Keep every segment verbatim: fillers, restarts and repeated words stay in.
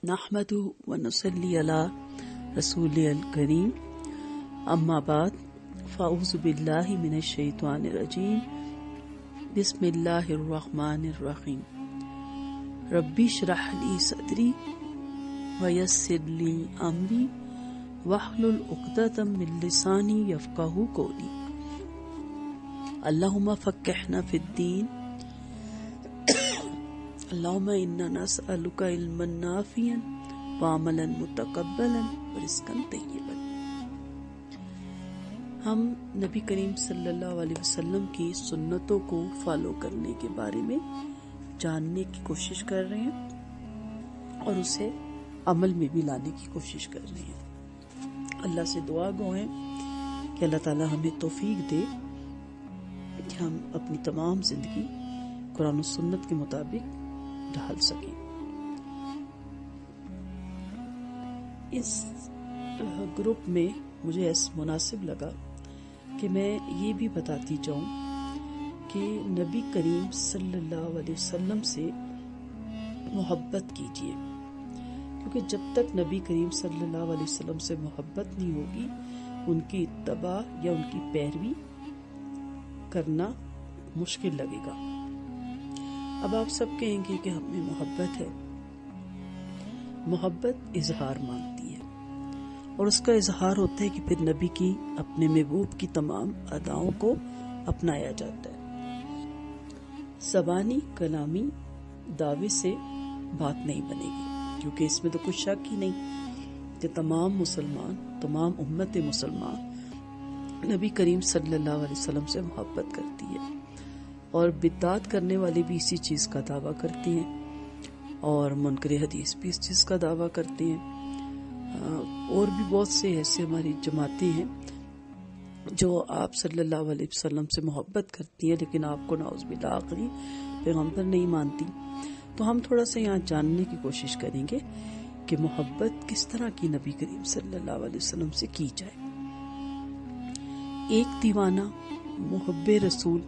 نحمدہ و نصلی علی رسول الکریم اما بعد فاعوذ باللہ من الشیطان الرجیم بسم اللہ الرحمن الرحیم ربی اشرح لی صدری ویسر لی امری واحلل عقدۃ من لسانی یفقہوا قولی اللہم فقہنا فی الدین اللہم انا نسألک علما نافعا وعملا متقبلا ورزقا طیبا۔ ہم نبی کریم صلی اللہ علیہ وسلم کی سنتوں کو فالو کرنے کے بارے میں جاننے کی کوشش کر رہے ہیں اور اسے عمل میں بھی لانے کی کوشش کر رہے ہیں۔ اللہ سے دعا گو ہیں کہ اللہ تعالی ہمیں توفیق دے کہ ہم اپنی تمام زندگی قرآن و سنت کے مطابق ڈھال سکیں۔ اس گروپ میں مجھے ایسا مناسب لگا کہ میں یہ بھی بتاتی جاؤں کہ نبی کریم صلی اللہ علیہ وسلم سے محبت کیجیے، کیونکہ جب تک نبی کریم صلی اللہ علیہ وسلم سے محبت نہیں ہوگی ان کی اتباع یا ان کی پیروی کرنا مشکل لگے گا۔ اب آپ سب کہیں گے کہ ہم میں محبت ہے۔ محبت اظہار مانگتی ہے اور اس کا اظہار ہوتا ہے کہ پھر نبی کی اپنے محبوب کی تمام اداؤں کو اپنایا جاتا ہے۔ زبانی کلامی دعوے سے بات نہیں بنے گی، کیونکہ اس میں تو کچھ شک ہی نہیں کہ تمام مسلمان تمام امت مسلمان نبی کریم صلی اللہ علیہ وسلم سے محبت کرتی ہے، اور بدعات کرنے والے بھی اسی چیز کا دعویٰ کرتے ہیں اور منکر حدیث بھی اس چیز کا دعویٰ کرتے ہیں، اور بھی بہت سے ایسے ہماری جماعتیں ہیں جو آپ صلی اللہ علیہ وسلم سے محبت کرتی ہیں لیکن آپ کو نعوذ باللہ آخری پیغمبر نہیں مانتی۔ تو ہم تھوڑا سا یہاں جاننے کی کوشش کریں گے کہ محبت کس طرح کی نبی کریم صلی اللہ علیہ وسلم سے کی جائے۔ ایک دیوانہ محب رسول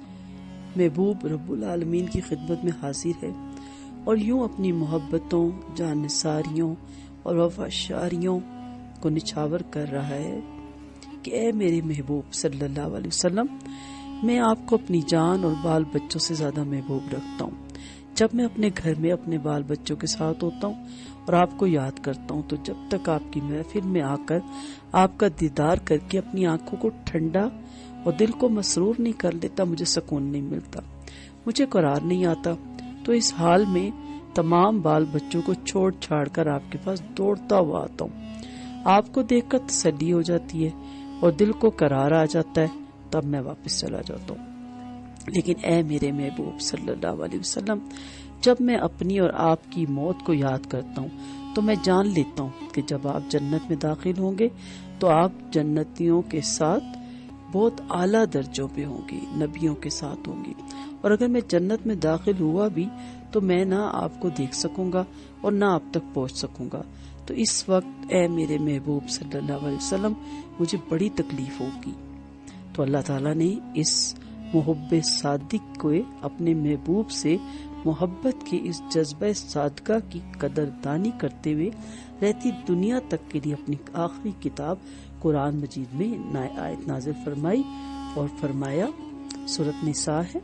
محبوب رب العالمین کی خدمت میں حاضر ہے اور یوں اپنی محبتوں جانثاریوں اور وفاشاریوں کو نچھاور کر رہا ہے کہ اے میرے محبوب صلی اللہ علیہ وسلم، میں آپ کو اپنی جان اور بال بچوں سے زیادہ محبوب رکھتا ہوں۔ جب میں اپنے گھر میں اپنے بال بچوں کے ساتھ ہوتا ہوں اور آپ کو یاد کرتا ہوں تو جب تک آپ کی محفل میں آ کر آپ کا دیدار کر کے اپنی آنکھوں کو ٹھنڈا اور دل کو مسرور نہیں کر لیتا مجھے سکون نہیں ملتا، مجھے قرار نہیں آتا۔ تو اس حال میں تمام بال بچوں کو چھوڑ چھاڑ کر آپ کے پاس دوڑتا ہوا آتا ہوں، آپ کو دیکھ کر تسلی ہو جاتی ہے اور دل کو قرار آ جاتا ہے، تب میں واپس چلا جاتا ہوں۔ لیکن اے میرے محبوب صلی اللہ علیہ وسلم، جب میں اپنی اور آپ کی موت کو یاد کرتا ہوں تو میں جان لیتا ہوں کہ جب آپ جنت میں داخل ہوں گے تو آپ جنتیوں کے ساتھ بہت اعلیٰ درجوں پہ ہوں گی، نبیوں کے ساتھ ہوں گی، اور اگر میں جنت میں داخل ہوا بھی تو میں نہ آپ کو دیکھ سکوں گا اور نہ آپ تک پہنچ سکوں گا۔ تو اس وقت اے میرے محبوب صلی اللہ علیہ وسلم مجھے بڑی تکلیف ہوگی۔ تو اللہ تعالیٰ نے اس محب صادق کو اپنے محبوب سے محبت کے اس جذبہ صادقہ کی قدر دانی کرتے ہوئے رہتی دنیا تک کے لیے اپنی آخری کتاب قرآن مجید میں آیت نازل فرمائی اور فرمایا، سورۃ نساء ہے،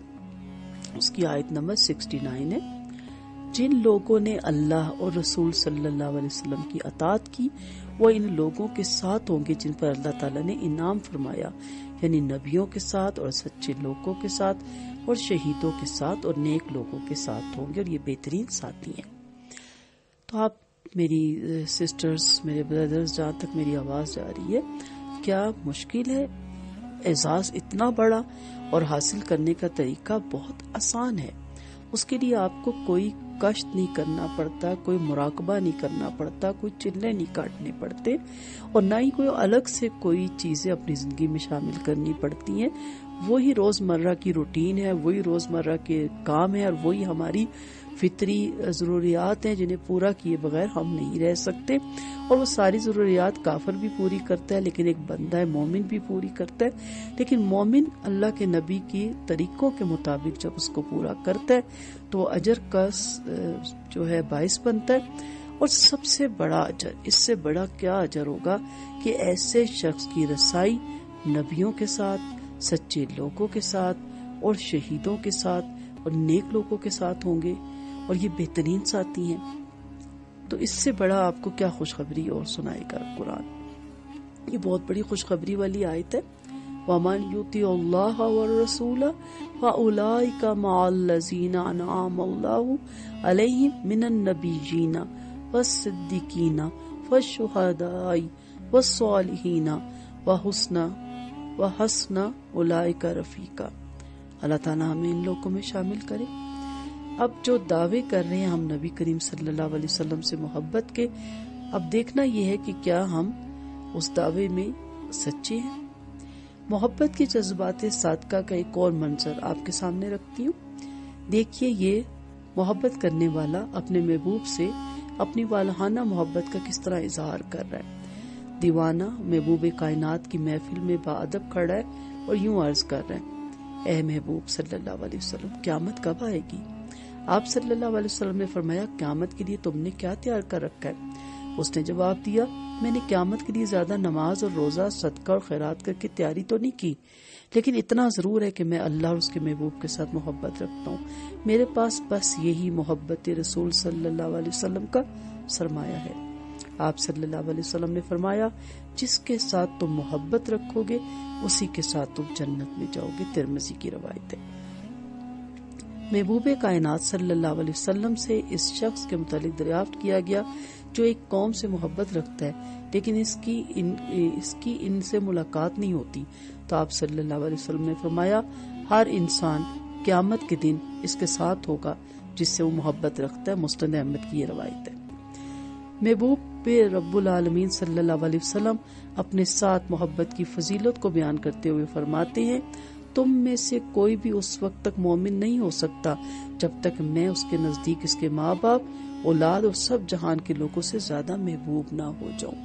اس کی آیت نمبر سکسٹی نائن ہے، جن لوگوں نے اللہ اور رسول صلی اللہ علیہ وسلم کی اطاعت کی وہ ان لوگوں کے ساتھ ہوں گے جن پر اللہ تعالیٰ نے انعام فرمایا، یعنی نبیوں کے ساتھ اور سچے لوگوں کے ساتھ اور شہیدوں کے ساتھ اور نیک لوگوں کے ساتھ ہوں گے، اور یہ بہترین ساتھی ہیں۔ تو آپ میری سسٹرز، میرے بردرز، جہاں تک میری آواز جا رہی ہے، کیا مشکل ہے؟ اعزاز اتنا بڑا اور حاصل کرنے کا طریقہ بہت آسان ہے۔ اس کے لیے آپ کو کوئی کشت نہیں کرنا پڑتا، کوئی مراقبہ نہیں کرنا پڑتا، کوئی چلے نہیں کاٹنے پڑتے، اور نہ ہی کوئی الگ سے کوئی چیزیں اپنی زندگی میں شامل کرنی پڑتی ہیں۔ وہی روزمرہ کی روٹین ہے، وہی روزمرہ کے کام ہے، اور وہی ہماری فطری ضروریات ہیں جنہیں پورا کیے بغیر ہم نہیں رہ سکتے، اور وہ ساری ضروریات کافر بھی پوری کرتا ہے لیکن ایک بندہ مومن بھی پوری کرتا ہے۔ لیکن مومن اللہ کے نبی کے طریقوں کے مطابق جب اس کو پورا کرتا ہے تو اجر کا جو ہے باعث بنتا ہے، اور سب سے بڑا اجر، اس سے بڑا کیا اجر ہوگا کہ ایسے شخص کی رسائی نبیوں کے ساتھ، سچے لوگوں کے ساتھ اور شہیدوں کے ساتھ اور نیک لوگوں کے ساتھ ہوں گے، اور یہ بہترین ساتھی ہیں۔ تو اس سے بڑا آپ کو کیا خوشخبری اور سنائے گا قرآن؟ یہ بہت بڑی خوشخبری والی آیت ہے۔ وَمَنْ يُطِعِ اللَّهَ وَالرَّسُولَ فَأُولَئِكَ مَعَ الَّذِينَ أَنْعَمَ اللَّهُ عَلَيْهِمْ مِنَ النَّبِيِّينَ وَالصِّدِّيقِينَ وَالشُّهَدَاءِ وَالصَّالِحِينَ وَحُسْنَ وَحَسْنَ أُولَئِكَ رَفِيقًا۔ اللہ تعالیٰ ہمیں ان لوگوں میں شامل کرے۔ اب جو دعوے کر رہے ہیں ہم نبی کریم صلی اللہ علیہ وسلم سے محبت کے، اب دیکھنا یہ ہے کہ کیا ہم اس دعوے میں سچے ہیں۔ محبت کے جذبات صادقہ کا ایک اور منظر آپ کے سامنے رکھتی ہوں۔ دیکھیے یہ محبت کرنے والا اپنے محبوب سے اپنی والہانہ محبت کا کس طرح اظہار کر رہا ہے۔ دیوانہ محبوب کائنات کی محفل میں باادب کھڑا ہے اور یوں عرض کر رہا ہے، اے محبوب صلی اللہ علیہ وسلم، قیامت کب آئے گی؟ آپ صلی اللہ علیہ وسلم نے فرمایا، قیامت کے لیے تم نے کیا تیار کر رکھا ہے؟ اس نے جواب دیا، میں نے قیامت کے لیے زیادہ نماز اور روزہ، صدقہ اور خیرات کر کے تیاری تو نہیں کی، لیکن اتنا ضرور ہے کہ میں اللہ اور اس کے محبوب کے ساتھ محبت رکھتا ہوں۔ میرے پاس بس یہی محبت رسول صلی اللہ علیہ وسلم کا سرمایہ ہے۔ آپ صلی اللہ علیہ وسلم نے فرمایا، جس کے ساتھ تم محبت رکھو گے اسی کے ساتھ تم جنت میں جاؤ گے۔ ترمذی کی روایت ہے۔ محبوب کائنات صلی اللہ علیہ وسلم سے اس شخص کے متعلق دریافت کیا گیا جو ایک قوم سے محبت رکھتا ہے لیکن اس کی ان اس کی ان سے ملاقات نہیں ہوتی، تو آپ صلی اللہ علیہ وسلم نے فرمایا، ہر انسان قیامت کے دن اس کے ساتھ ہوگا جس سے وہ محبت رکھتا ہے۔ مسند احمد کی یہ روایت ہے۔ محبوب رب العالمین صلی اللہ علیہ وسلم اپنے ساتھ محبت کی فضیلت کو بیان کرتے ہوئے فرماتے ہیں، تم میں سے کوئی بھی اس وقت تک مومن نہیں ہو سکتا جب تک میں اس کے نزدیک اس کے ماں باپ، اولاد اور سب جہان کے لوگوں سے زیادہ محبوب نہ ہو جاؤں۔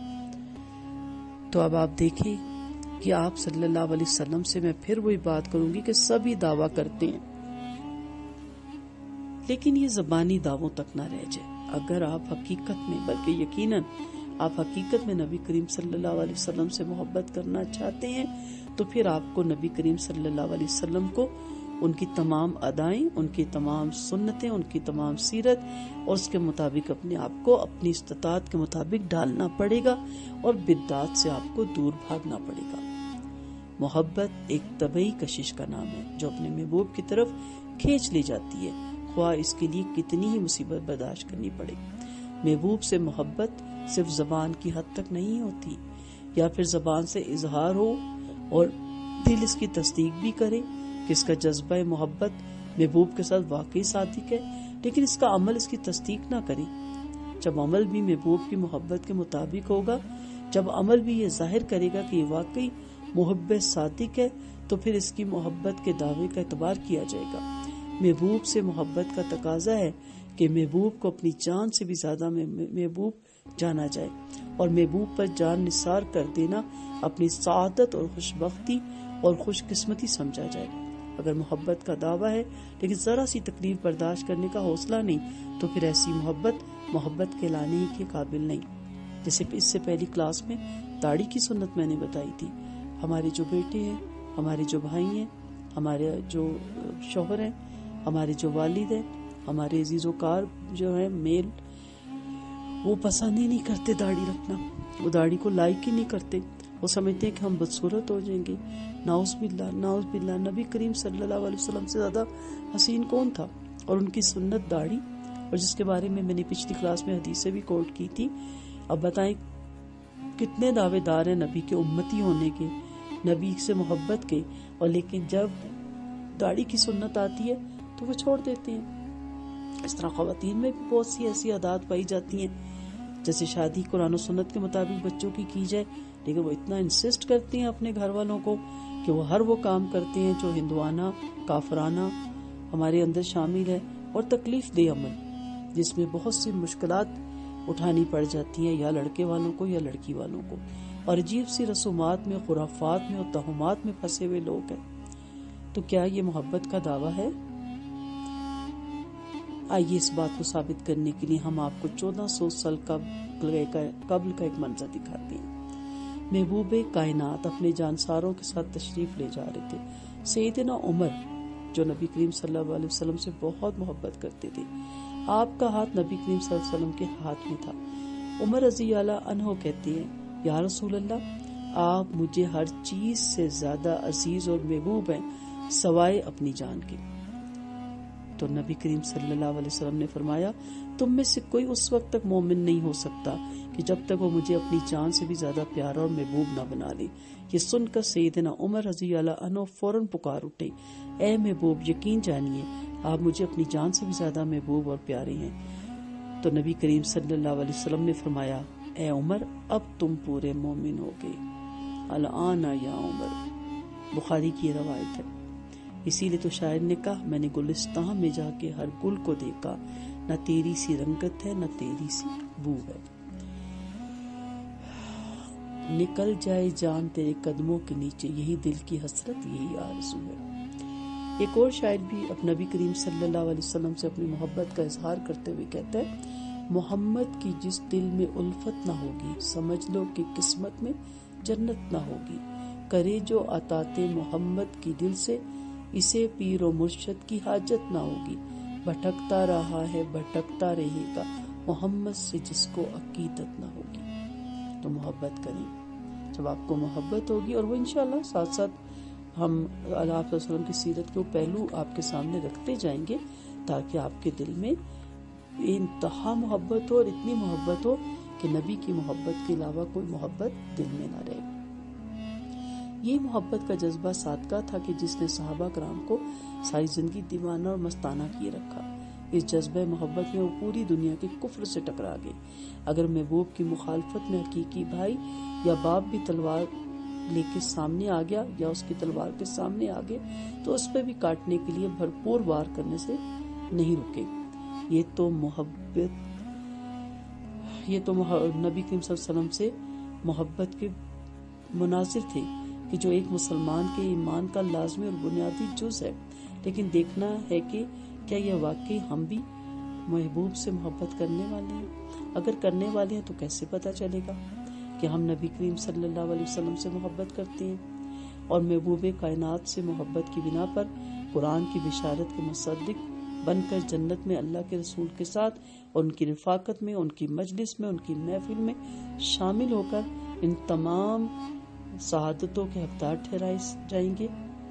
تو اب آپ دیکھیں کہ آپ صلی اللہ علیہ وسلم سے میں پھر وہی بات کروں گی کہ سبھی دعویٰ کرتے ہیں، لیکن یہ زبانی دعووں تک نہ رہ جائے۔ اگر آپ حقیقت میں، بلکہ یقیناً آپ حقیقت میں نبی کریم صلی اللہ علیہ وسلم سے محبت کرنا چاہتے ہیں تو پھر آپ کو نبی کریم صلی اللہ علیہ وسلم کو ان کی تمام ادائیں، ان کی تمام سنتیں، ان کی تمام سیرت اور اس کے مطابق اپنے آپ کو اپنی استطاعت کے مطابق ڈالنا پڑے گا اور بدعات سے آپ کو دور بھاگنا پڑے گا۔ محبت ایک طبعی کشش کا نام ہے جو اپنے محبوب کی طرف کھینچ لی جاتی ہے، خواہ اس کے لیے کتنی ہی مصیبت برداشت کرنی پڑے۔ محبوب سے محبت صرف زبان کی حد تک نہیں ہوتی، یا پھر زبان سے اظہار ہو اور دل اس کی تصدیق بھی کرے کہ اس کا جذبہ محبت محبوب کے ساتھ واقعی صادق ہے، لیکن اس کا عمل اس کی تصدیق نہ کرے۔ جب عمل بھی محبوب کی محبت کے مطابق ہوگا، جب عمل بھی یہ ظاہر کرے گا کہ یہ واقعی محب صادق ہے، تو پھر اس کی محبت کے دعوے کا اعتبار کیا جائے گا۔ محبوب سے محبت کا تقاضا ہے کہ محبوب کو اپنی جان سے بھی زیادہ محبوب جانا جائے، اور محبوب پر جان نثار کر دینا اپنی سعادت اور خوش بختی اور خوش قسمتی سمجھا جائے۔ اگر محبت کا دعویٰ ہے لیکن ذرا سی تکلیف برداشت کرنے کا حوصلہ نہیں، تو پھر ایسی محبت محبت کہلانے کے قابل نہیں۔ جیسے اس سے پہلی کلاس میں داڑھی کی سنت میں نے بتائی تھی، ہمارے جو بیٹے ہیں، ہمارے جو بھائی ہیں، ہمارے جو شوہر ہیں، ہمارے جو والد ہیں، ہمارے عزیز و کار جو ہیں میل، وہ پسند ہی نہیں کرتے داڑھی رکھنا، وہ داڑھی کو لائک ہی نہیں کرتے، وہ سمجھتے ہیں کہ ہم بدصورت ہو جائیں گے۔ نعوذ باللہ نعوذ باللہ۔ نبی کریم صلی اللہ علیہ وسلم سے زیادہ حسین کون تھا؟ اور ان کی سنت داڑھی، اور جس کے بارے میں میں نے پچھلی کلاس میں حدیث سے بھی کوٹ کی تھی۔ اب بتائیں کتنے دعوے دار ہیں نبی کے امتی ہونے کے، نبی سے محبت کے، اور لیکن جب داڑھی کی سنت آتی ہے تو وہ چھوڑ دیتے ہیں۔ اس طرح خواتین میں بھی بہت سی ایسی عادات پائی جاتی ہیں، جیسے شادی قرآن و سنت کے مطابق بچوں کی کی جائے، لیکن وہ اتنا انسسٹ کرتی ہیں اپنے گھر والوں کو کہ وہ ہر وہ کام کرتے ہیں جو ہندوانہ، کافرانہ ہمارے اندر شامل ہے، اور تکلیف دہ عمل جس میں بہت سی مشکلات اٹھانی پڑ جاتی ہیں، یا لڑکے والوں کو یا لڑکی والوں کو، اور عجیب سی رسومات میں، خرافات میں اور توہمات میں پھنسے ہوئے لوگ ہیں۔ تو کیا یہ محبت کا دعویٰ ہے؟ آئیے اس بات کو ثابت کرنے کے لیے ہم آپ کو چودہ سو سال قبل کا ایک منظر دکھاتے ہیں۔ محبوب کائنات اپنے جانساروں کے ساتھ تشریف لے جا رہے تھے۔ سیدنا عمر جو نبی کریم صلی اللہ علیہ وسلم سے بہت محبت کرتے تھے، آپ کا ہاتھ نبی کریم صلی اللہ علیہ وسلم کے ہاتھ میں تھا۔ عمر رضی اللہ عنہ کہتے ہیں، یا رسول اللہ، آپ مجھے ہر چیز سے زیادہ عزیز اور محبوب ہیں سوائے اپنی جان کے۔ تو نبی کریم صلی اللہ علیہ وسلم نے فرمایا، تم میں سے کوئی اس وقت تک مومن نہیں ہو سکتا کہ جب تک وہ مجھے اپنی جان سے بھی زیادہ پیارا اور محبوب نہ بنا لے۔ یہ سن کر سیدنا عمر رضی اللہ عنہ فوراً پکار اٹھے، اے محبوب، یقین جانیے آپ مجھے اپنی جان سے بھی زیادہ محبوب اور پیارے ہیں۔ تو نبی کریم صلی اللہ علیہ وسلم نے فرمایا، اے عمر، اب تم پورے مومن ہو گئے۔ الآن یا عمر، بخاری کی روایت ہے۔ اسی لیے تو شاعر نے کہا، میں نے گلستان میں جا کے ہر گل کو دیکھا، نہ تیری سی رنگت ہے نہ تیری سی بو ہے۔ نکل جائے جان تیرے قدموں کے نیچے، یہی دل کی حسرت، یہی آرزو ہے۔ ایک اور شاعر بھی اب نبی کریم صلی اللہ علیہ وسلم سے اپنی محبت کا اظہار کرتے ہوئے کہتا ہے، محمد کی جس دل میں الفت نہ ہوگی، سمجھ لو کہ قسمت میں جنت نہ ہوگی۔ کرے جو عطاط محمد کی دل سے، اسے پیر و مرشد کی حاجت نہ ہوگی۔ بھٹکتا رہا ہے بھٹکتا رہے گا، محمد سے جس کو عقیدت نہ ہوگی۔ تو محبت کریں، جب آپ کو محبت ہوگی، اور وہ انشاءاللہ ساتھ ساتھ ہم اللہ صلی اللہ علیہ وسلم کی سیرت کے وہ پہلو آپ کے سامنے رکھتے جائیں گے تاکہ آپ کے دل میں انتہا محبت ہو اور اتنی محبت ہو کہ نبی کی محبت کے علاوہ کوئی محبت دل میں نہ رہے۔ یہ محبت کا جذبہ صادقہ تھا کہ جس نے صحابہ کرام کو ساری زندگی دیوانہ اور مستانہ کیے رکھا۔ اس جذبہ محبت میں وہ پوری دنیا کے کفر سے ٹکرا گئے۔ اگر محبوب کی مخالفت میں حقیقی بھائی یا باپ بھی تلوار لے کے سامنے آ گیا یا اس کی تلوار کے سامنے آ گئے تو اس پہ بھی کاٹنے کے لیے بھرپور وار کرنے سے نہیں رکے۔ یہ تو محبت یہ تو نبی کریم صلی اللہ علیہ وسلم سے محبت کے مناظر تھے کہ جو ایک مسلمان کے ایمان کا لازمی اور بنیادی جز ہے۔ لیکن دیکھنا ہے کہ کیا یہ واقعی ہم بھی محبوب سے محبت کرنے والے ہیں؟ اگر کرنے والے ہیں تو کیسے پتہ چلے گا کہ ہم نبی کریم صلی اللہ علیہ وسلم سے محبت کرتے ہیں؟ اور محبوب کائنات سے محبت کی بنا پر قرآن کی بشارت کے مصدق بن کر جنت میں اللہ کے رسول کے ساتھ ان کی رفاقت میں، ان کی مجلس میں، ان کی محفل میں شامل ہو کر ان تمام سعادتوں کے حقدار ٹھہرائے جائیں گے؟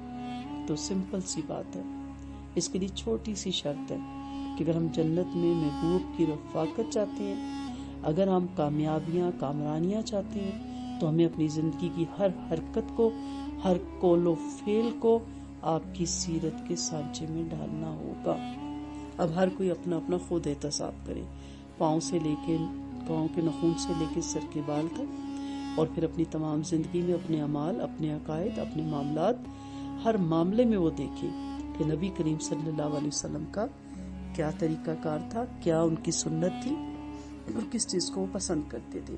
تو سمپل سی بات ہے، اس کے لیے چھوٹی سی شرط ہے کہ اگر ہم جنت میں محبوب کی رفاقت چاہتے ہیں، اگر ہم کامیابیاں کامرانیاں چاہتے ہیں، تو ہمیں اپنی زندگی کی ہر حرکت کو، ہر قول و فعل کو آپ کی سیرت کے سانچے میں ڈالنا ہوگا۔ اب ہر کوئی اپنا اپنا خود احتساب کرے، پاؤں سے لے کے پاؤں کے نخون سے لے کے سر کے بال تک، اور پھر اپنی تمام زندگی میں اپنے اعمال، اپنے عقائد، اپنے معاملات، ہر معاملے میں وہ دیکھے کہ نبی کریم صلی اللہ علیہ وسلم کا کیا طریقہ کار تھا، کیا ان کی سنت تھی اور کس چیز کو وہ پسند کرتے تھے۔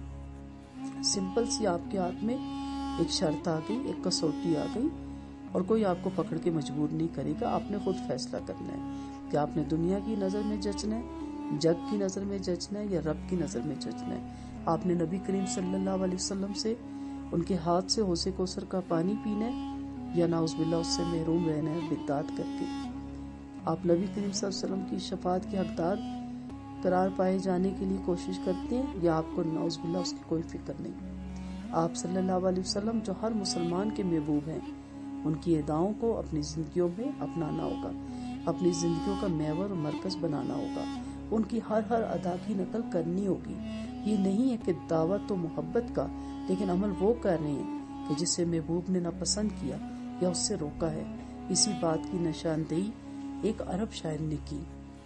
سمپل سی آپ کے ہاتھ میں ایک شرط آ گئی، ایک کسوٹی آ گئی، اور کوئی آپ کو پکڑ کے مجبور نہیں کرے گا، آپ نے خود فیصلہ کرنا ہے کہ آپ نے دنیا کی نظر میں جچنا ہے، جگ کی نظر میں جچنا ہے، یا رب کی نظر میں جچنا ہے۔ آپ نے نبی کریم صلی اللہ علیہ وسلم سے، ان کے ہاتھ سے حوض کوثر کا پانی پینا ہے، یا نعوذ باللہ اس سے محروم رہنا ہے بدعات کر کے۔ آپ نبی کریم صلی اللہ علیہ وسلم کی شفاعت کے حقدار قرار پائے جانے کے لیے کوشش کرتے ہیں، یا آپ کو نعوذ باللہ اس کی کوئی فکر نہیں۔ آپ صلی اللہ علیہ وسلم جو ہر مسلمان کے محبوب ہیں، ان کی اداؤں کو اپنی زندگیوں میں اپنانا ہوگا، اپنی زندگیوں کا محور اور مرکز بنانا ہوگا، ان کی ہر ہر ادا کی نقل کرنی ہوگی۔ یہ نہیں ہے کہ دعوت و محبت کا، لیکن عمل وہ کر رہے ہیں کہ جسے محبوب نے ناپسند کیا یا اس سے روکا ہے۔ اسی بات کی نشاندہی ایک عرب شاعر نے کی۔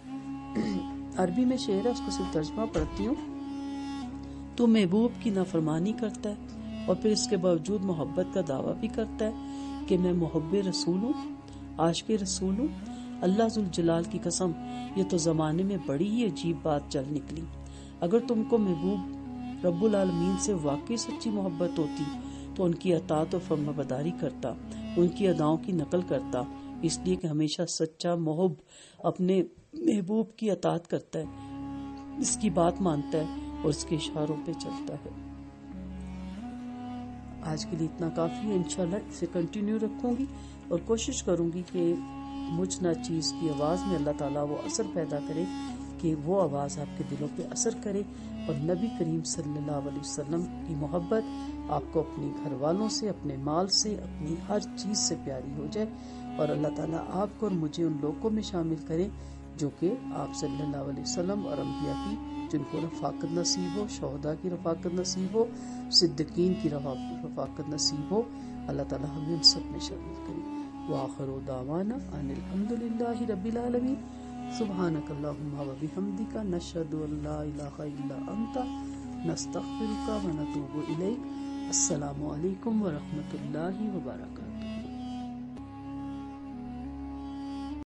عربی میں شعر ہے، اس کو صرف ترجمہ پڑھتی ہوں۔ تو محبوب کی نافرمانی کرتا ہے اور پھر اس کے باوجود محبت کا دعویٰ بھی کرتا ہے کہ میں محب رسول ہوں، عاشق رسول ہوں۔ اللہ ذوالجلال کی قسم، یہ تو زمانے میں بڑی ہی عجیب بات چل نکلی۔ اگر تم کو محبوب رب العالمین سے واقعی سچی محبت ہوتی تو ان کی اطاعت و فرمانبرداری کرتا، ان کی اداؤں کی نقل کرتا، اس لیے کہ ہمیشہ سچا محب اپنے محبوب کی اطاعت کرتا ہے، اس کی بات مانتا ہے اور اس کے اشاروں پہ چلتا ہے۔ آج کے لیے اتنا کافی ہے، انشاءاللہ اسے کنٹینیو رکھوں گی اور کوشش کروں گی کہ مجھ ناچیز کی آواز میں اللہ تعالیٰ وہ اثر پیدا کرے کہ وہ آواز آپ کے دلوں پہ اثر کرے اور نبی کریم صلی اللہ علیہ وسلم کی محبت آپ کو اپنی گھر والوں سے، اپنے مال سے، اپنی ہر چیز سے پیاری ہو جائے، اور اللہ تعالیٰ آپ کو اور مجھے ان لوگوں میں شامل کرے جو کہ آپ صلی اللہ علیہ وسلم اور انبیاء کی جن کو رفاقت نصیب ہو، شہداء کی رفاقت نصیب ہو، صدیقین کی رفاقت نصیب ہو۔ اللہ تعالیٰ ہمیں ان سب میں شامل کرے۔ وآخر دعوانا ان الحمد للہ رب العالمین۔ سبحانک اللہم و بحمدک، نشہد ان لا الہ الا انت، نستغفرک و نتوب الیک۔ السلام علیکم ورحمۃ اللہ وبرکاتہ۔